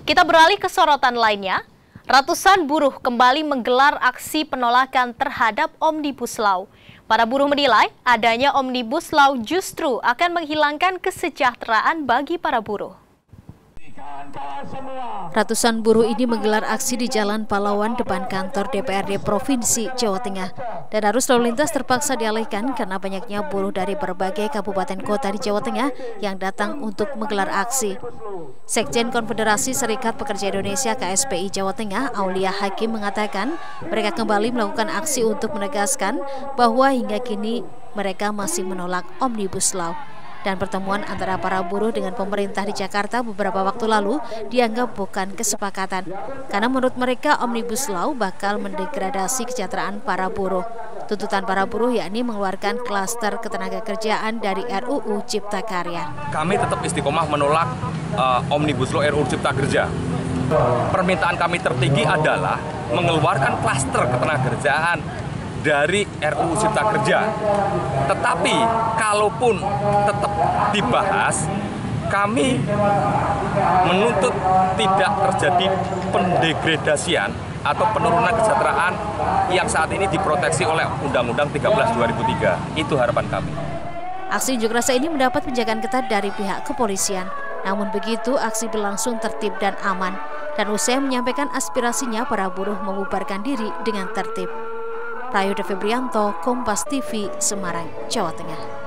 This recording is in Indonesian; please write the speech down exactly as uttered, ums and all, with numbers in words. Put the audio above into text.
Kita beralih ke sorotan lainnya. Ratusan buruh kembali menggelar aksi penolakan terhadap Omnibus Law. Para buruh menilai adanya Omnibus Law justru akan menghilangkan kesejahteraan bagi para buruh. Ratusan buruh ini menggelar aksi di Jalan Pahlawan depan kantor D P R D Provinsi Jawa Tengah. Dan arus lalu lintas terpaksa dialihkan karena banyaknya buruh dari berbagai kabupaten kota di Jawa Tengah yang datang untuk menggelar aksi. Sekjen Konfederasi Serikat Pekerja Indonesia K S P I Jawa Tengah, Aulia Hakim, mengatakan mereka kembali melakukan aksi untuk menegaskan bahwa hingga kini mereka masih menolak Omnibus Law. Dan pertemuan antara para buruh dengan pemerintah di Jakarta beberapa waktu lalu dianggap bukan kesepakatan. Karena menurut mereka Omnibus Law bakal mendegradasi kesejahteraan para buruh. Tuntutan para buruh yakni mengeluarkan klaster ketenagakerjaan dari R U U Cipta Karya. Kami tetap istiqomah menolak uh, Omnibus Law R U U Cipta Kerja. Permintaan kami tertinggi adalah mengeluarkan klaster ketenagakerjaan dari R U U Cipta Kerja. Tetapi kalaupun tetap dibahas, kami menuntut tidak terjadi pendegradasian atau penurunan kesejahteraan yang saat ini diproteksi oleh Undang-Undang tiga belas dua ribu tiga. Itu harapan kami. Aksi unjuk rasa ini mendapat penjagaan ketat dari pihak kepolisian. Namun begitu, aksi berlangsung tertib dan aman. Dan usai menyampaikan aspirasinya, para buruh membubarkan diri dengan tertib. Prayudha Febrianto, Kompas T V, Semarang, Jawa Tengah.